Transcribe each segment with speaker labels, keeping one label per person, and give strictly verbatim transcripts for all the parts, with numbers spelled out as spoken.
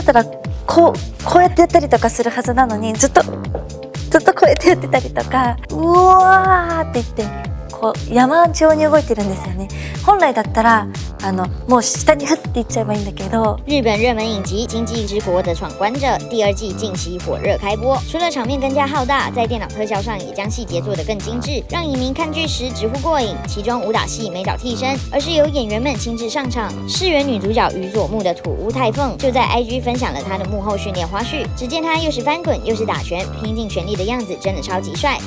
Speaker 1: ったらこうこうやってやったりとかするはずなのに、ずっとずっとこうやってやってたりとか、うわーって言ってこう山状に動いてるんですよね。本来だったらあのもう下にふっていっちゃえばいいんだけど。
Speaker 2: 日本热门影集《经济之国的闯关者》第二季近期火热开播，除了场面更加浩大，在电脑特效上也将细节做得更精致，让影迷看剧时直呼过瘾。其中武打戏没找替身，而是由演员们亲自上场。饰演女主角宇佐木的土屋太凤就在 I G 分享了她的幕后训练花絮。只见她又是翻滚又是打拳，拼尽全力的样子真的超级帅。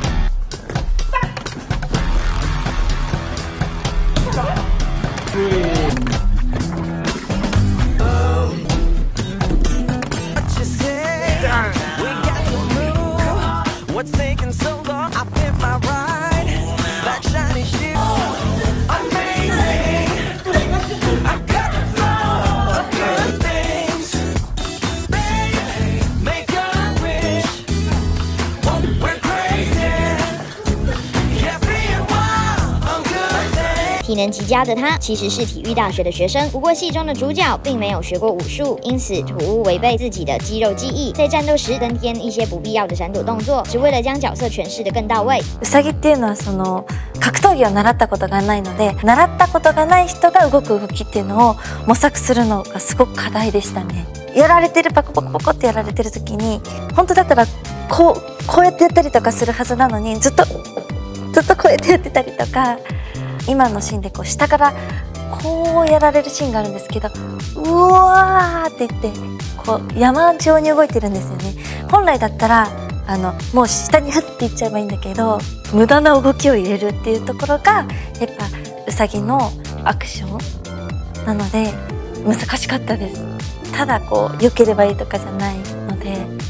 Speaker 2: 体能极佳的他其实是体育大学的学生，不过戏中的主角并没有学过武术，因此土屋违背自己的肌肉记忆，在战斗时增添一些不必要的闪躲动作，只为了将角色诠释得更到位。
Speaker 1: うさぎっていうのはその格闘技を習ったことがないので、習ったことがない人が動く動きっていうのを模索するのがすごく課題でしたね。やられてるパコパコパコってやられてる時に、本当だったらこうこうやってやったりとかするはずなのに、ずっとずっとこうやってやってたりとか。今のシーンでこう下からこうやられるシーンがあるんですけど、うわーって言ってこう山状に動いてるんですよね。本来だったらあのもう下にふっていっちゃえばいいんだけど、無駄な動きを入れるっていうところがやっぱウサギのアクションなので難しかったです。ただこう良ければいいとかじゃないので。